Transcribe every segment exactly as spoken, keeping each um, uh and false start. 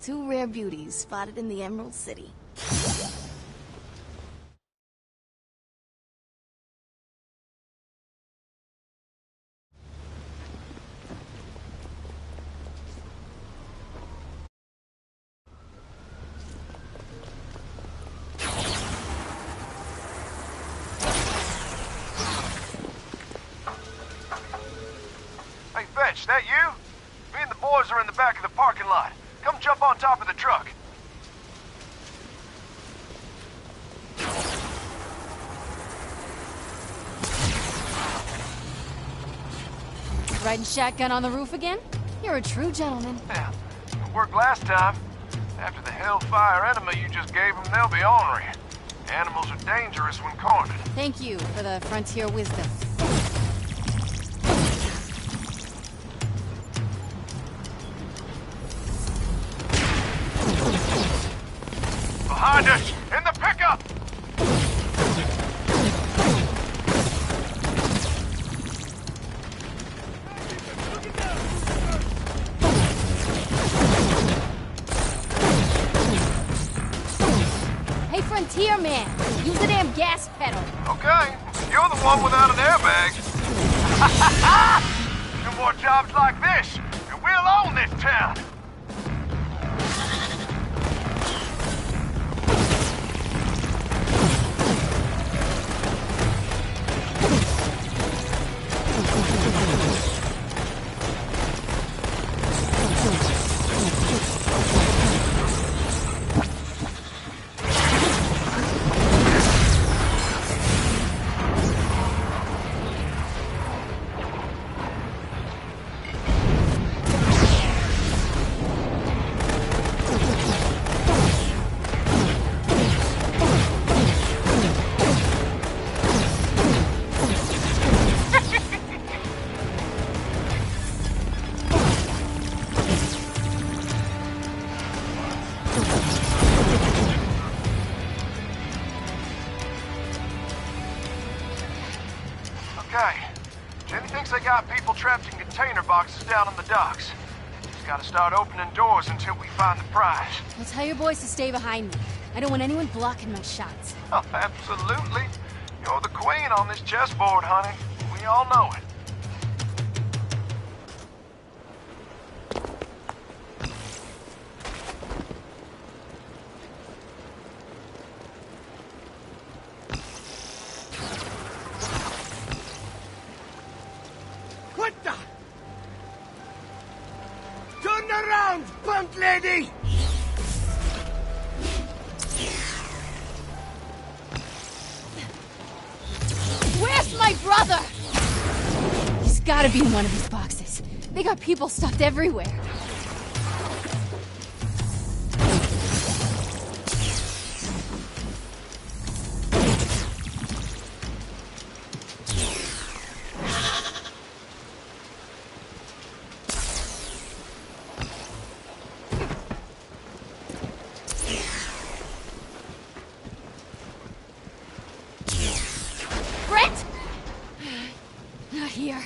two rare beauties spotted in the Emerald City. Hey, Fetch, that you? Me and the boys are in the back of the parking lot. Come jump on top of the truck. Riding shotgun on the roof again? You're a true gentleman. Yeah, it worked last time. After the hellfire enema you just gave them, they'll be ornery. Animals are dangerous when cornered. Thank you for the frontier wisdom. Behind us! In the pickup! Hey, Frontier Man! Use the damn gas pedal! Okay, you're the one without an airbag. Two more jobs like this, and we'll own this town. Okay. Jenny thinks they got people trapped in container boxes down on the docks. Just gotta start opening doors until we find the prize. Well, tell your boys to stay behind me. I don't want anyone blocking my shots. Oh, absolutely. You're the queen on this chessboard, honey. We all know it. What the? Turn around, punk lady! Where's my brother? He's gotta be in one of these boxes. They got people stuffed everywhere. Brent! Not here.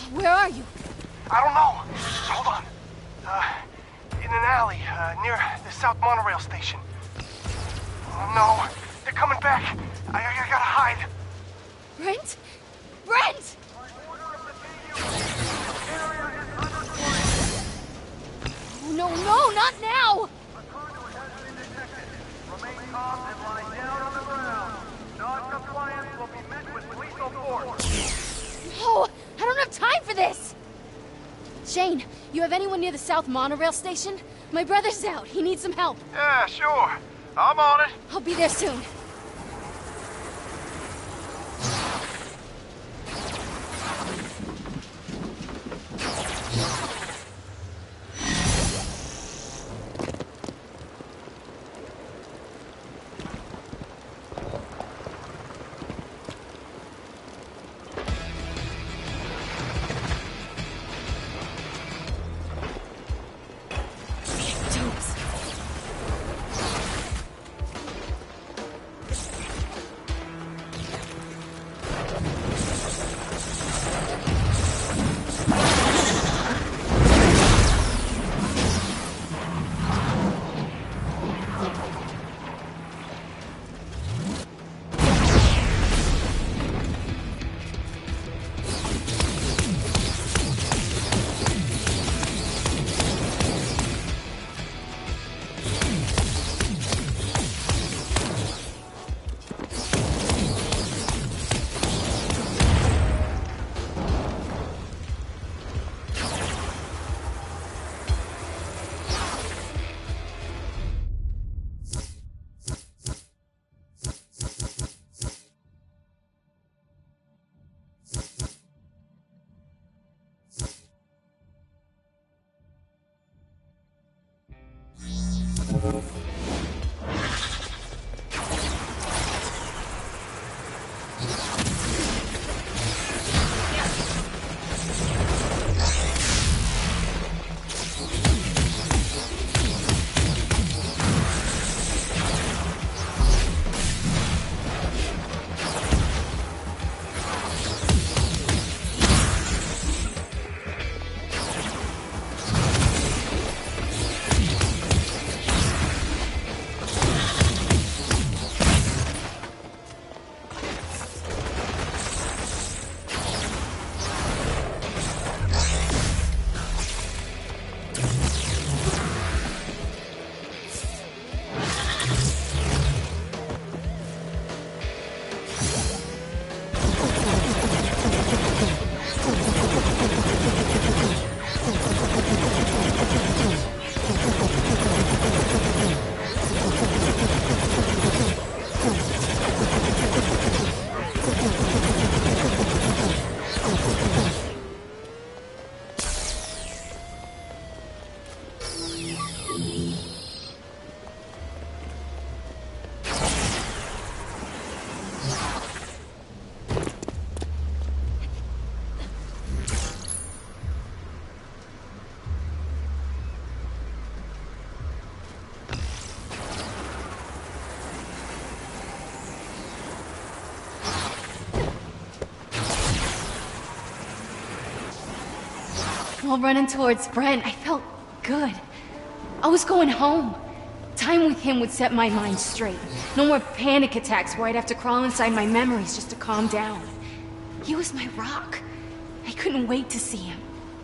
Where are you? I don't know. Hold on. Uh, in an alley, uh, near the South Monorail station. Oh no, they're coming back. I, I, I gotta hide. Brent? Brent! Oh, no, no, not now! Remain calm and lie down on the ground. Non-compliance will be met with lethal force. No, I don't have time for this! Shane, you have anyone near the South Monorail station? My brother's out. He needs some help. Yeah, sure. I'm on it. I'll be there soon. While running towards Brent, I felt good. I was going home. Time with him would set my mind straight. No more panic attacks where I'd have to crawl inside my memories just to calm down. He was my rock. I couldn't wait to see him.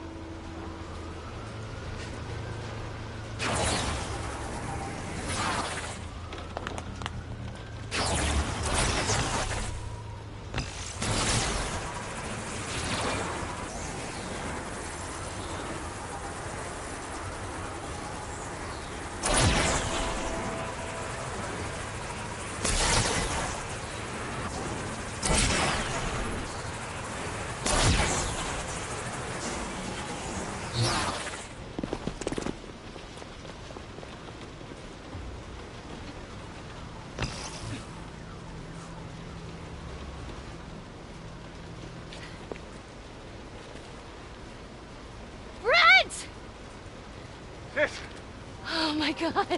This. Oh my god.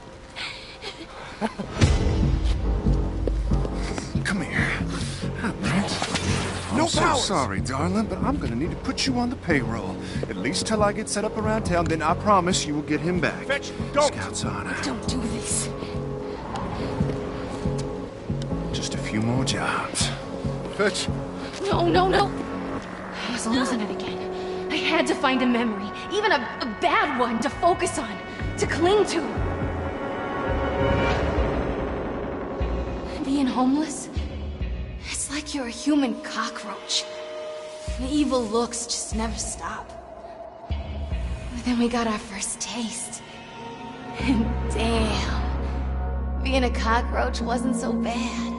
Come here. Ah, Brent. No no so powers. sorry, darling, but I'm gonna need to put you on the payroll. At least till I get set up around town, then I promise you will get him back. Fetch, don't. Scout's honor. Don't do this. Just a few more jobs. Fetch. No, no, no. I was losing it again. I had to find a memory, even a, a bad one, to focus on, to cling to. Being homeless? It's like you're a human cockroach. The evil looks just never stop. But then we got our first taste. And damn, being a cockroach wasn't so bad.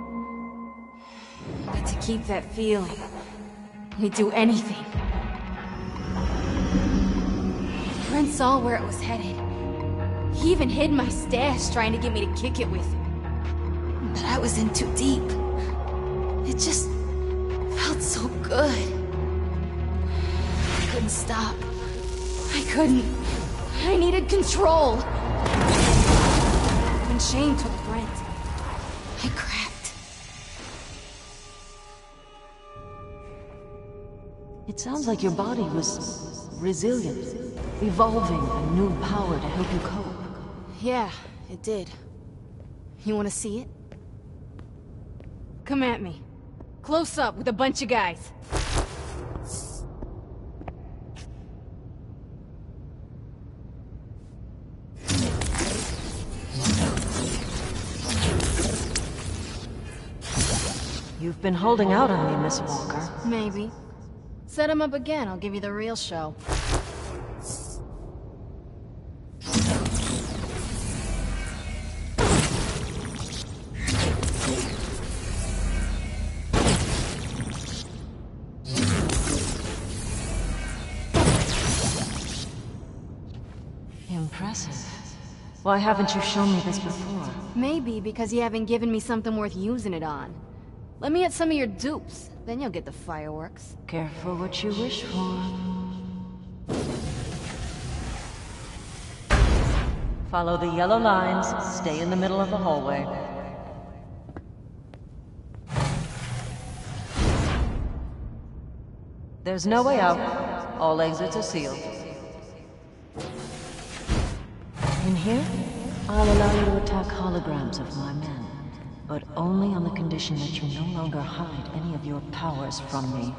But to keep that feeling, we'd do anything. Brent saw where it was headed. He even hid my stash trying to get me to kick it with him. But I was in too deep. It just felt so good. I couldn't stop. I couldn't. I needed control. When Shane took Brent, I cracked. It sounds like your body was resilient, evolving a new power to help you cope. Yeah, it did. You wanna see it? Come at me. Close up with a bunch of guys. You've been holding out on me, Miss Walker. Maybe. Set him up again, I'll give you the real show. Impressive. Why haven't you shown me this before? Maybe because you haven't given me something worth using it on. Let me at some of your dupes, then you'll get the fireworks. Careful what you wish for. Follow the yellow lines, stay in the middle of the hallway. There's no way out. All exits are sealed. In here, I'll allow you to attack holograms of my men, but only on the condition that you no longer hide any of your powers from me.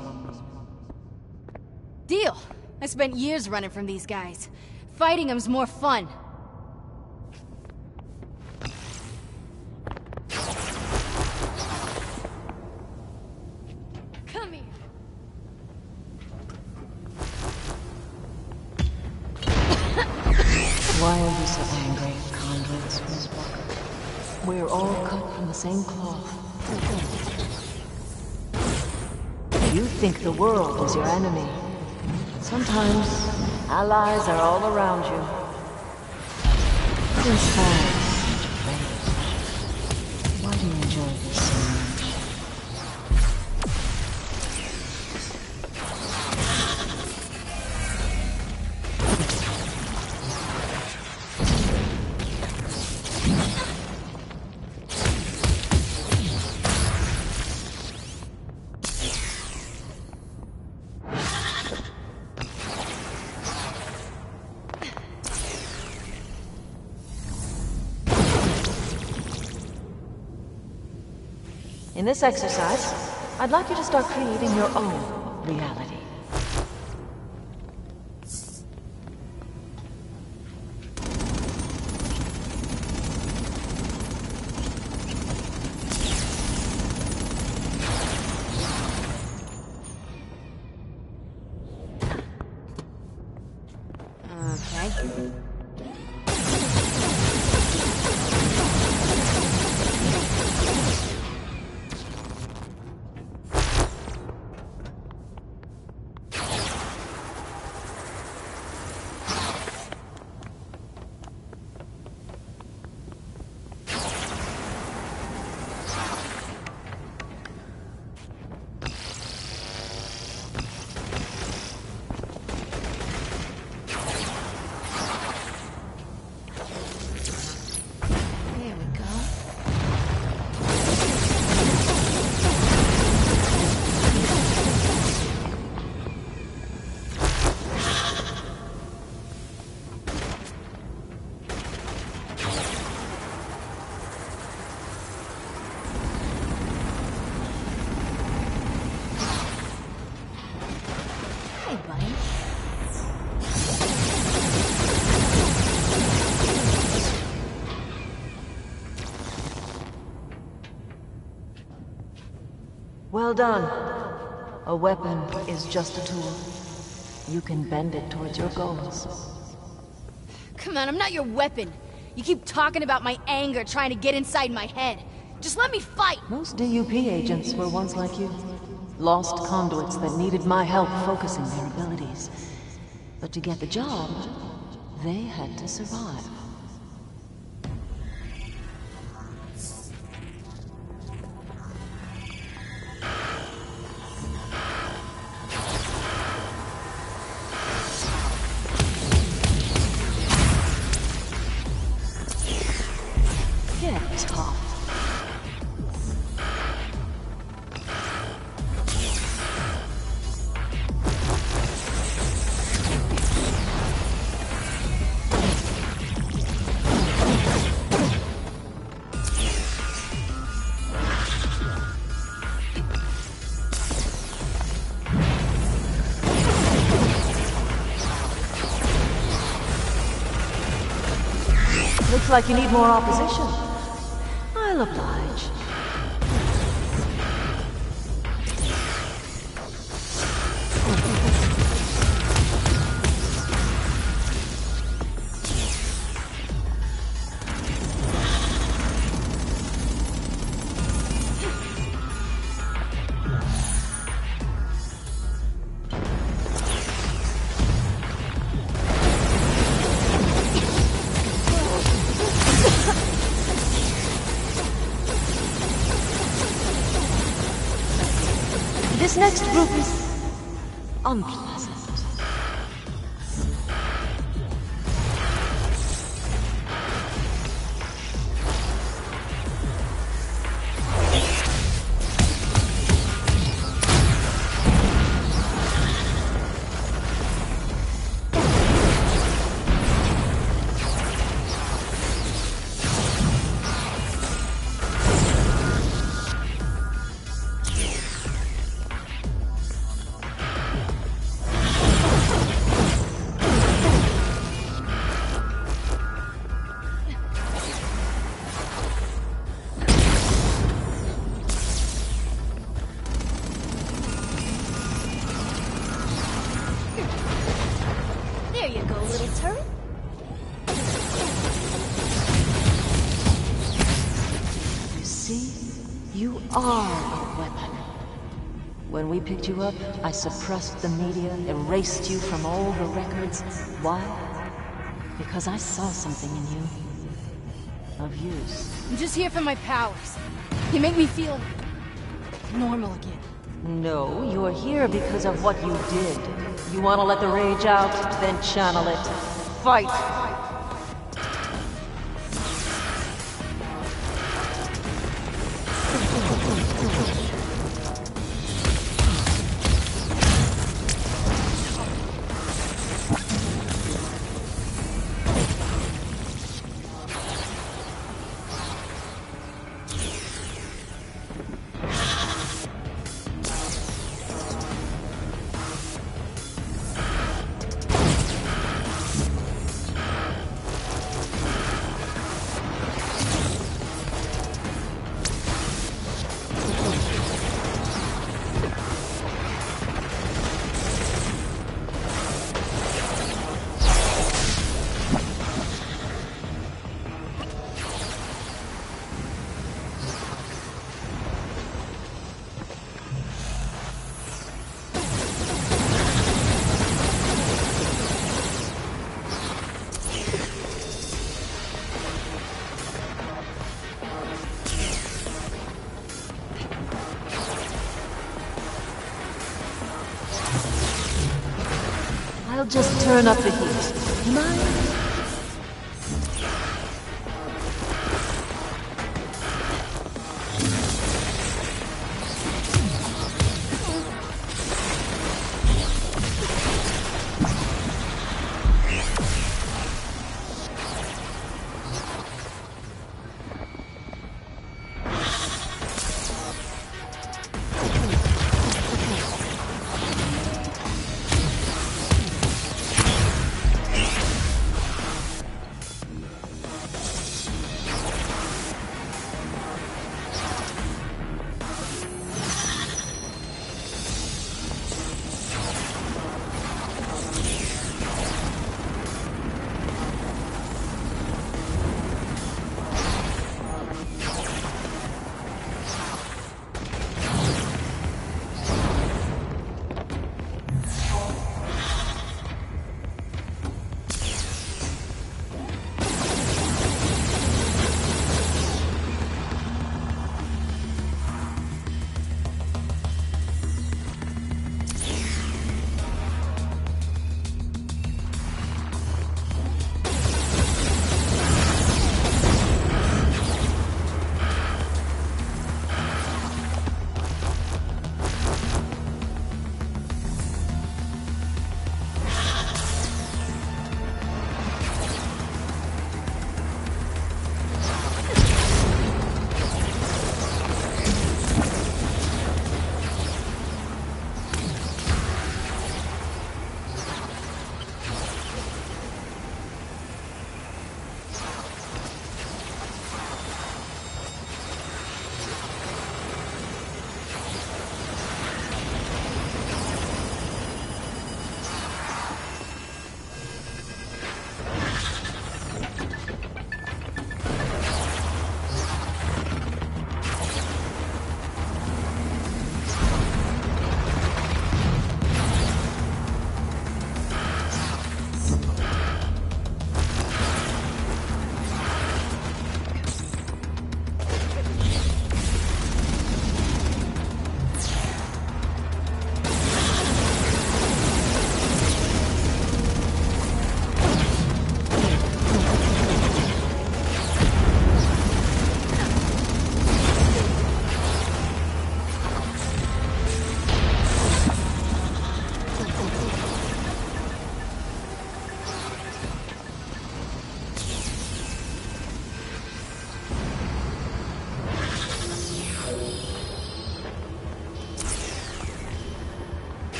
Deal! I spent years running from these guys. Fighting them's more fun. Come here. Why are you so angry, convicts, Miss Walker? We're all cut from the same cloth. You think the world is your enemy. Sometimes, allies are all around you. It inspires rage. Why do you enjoy this so much? In this exercise, I'd like you to start creating your own reality. Okay. Well done. A weapon is just a tool. You can bend it towards your goals. Come on, I'm not your weapon. You keep talking about my anger trying to get inside my head. Just let me fight! Most D U P agents were once like you. Lost conduits that needed my help focusing their abilities. But to get the job, they had to survive. Looks like you need more opposition. I'll oblige. This next group is unpleasant. You are a weapon. When we picked you up, I suppressed the media, erased you from all the records. Why? Because I saw something in you. Of use. I'm just here for my powers. They make me feel normal again. No, you're here because of what you did. You want to let the rage out, then channel it. Fight! I'll just turn up the heat. You mind?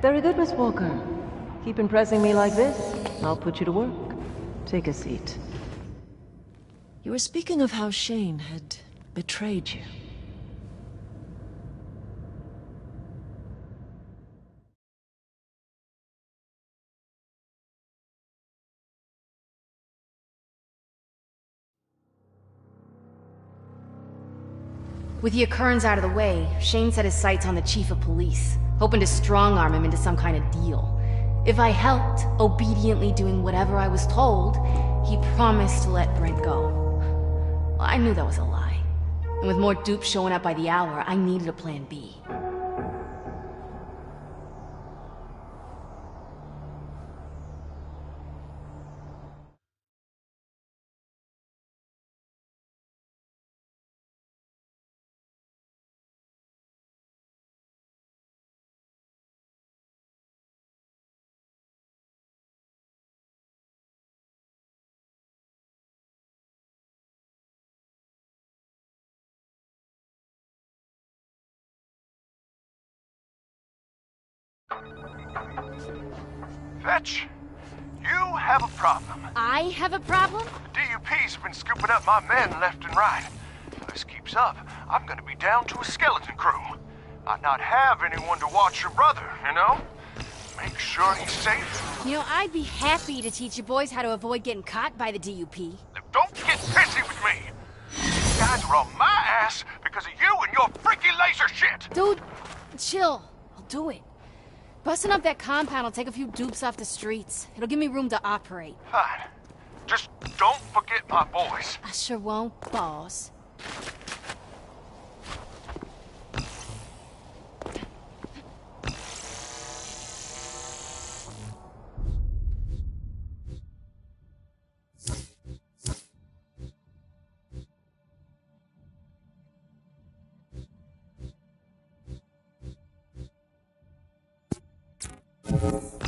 Very good, Miss Walker. Keep impressing me like this, I'll put you to work. Take a seat. You were speaking of how Shane had betrayed you. With the occurrence out of the way, Shane set his sights on the chief of police, hoping to strong-arm him into some kind of deal. If I helped, obediently doing whatever I was told, he promised to let Brent go. Well, I knew that was a lie. And with more dupes showing up by the hour, I needed a plan B. Vetch, you have a problem. I have a problem? The D U P's been scooping up my men left and right. If this keeps up, I'm gonna be down to a skeleton crew. I'd not have anyone to watch your brother, you know? Make sure he's safe. You know, I'd be happy to teach you boys how to avoid getting caught by the D U P. Now, don't get pissy with me. These guys are on my ass because of you and your freaky laser shit. Dude, chill. I'll do it. Busting up that compound will take a few dupes off the streets. It'll give me room to operate. Fine. Just don't forget my boys. I sure won't, boss. You